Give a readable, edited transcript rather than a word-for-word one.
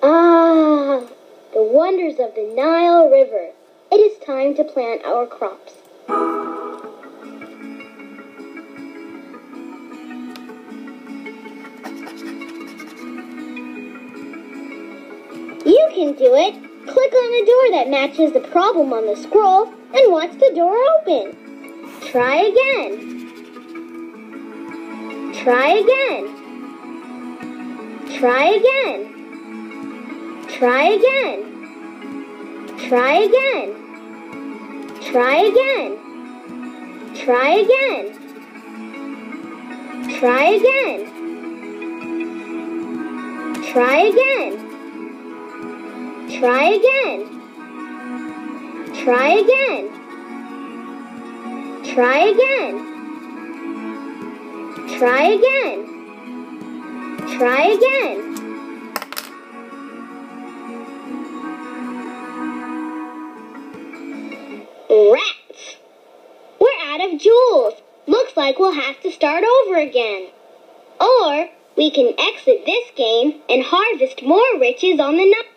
Ah, the wonders of the Nile River. It is time to plant our crops. You can do it. Click on the door that matches the problem on the scroll and watch the door open. Try again. Try again. Try again. Try again. Try again. Try again. Try again. Try again. Try again. Try again. Try again. Try again. Try again. Try again. Rats! We're out of jewels. Looks like we'll have to start over again. Or we can exit this game and harvest more riches on the night.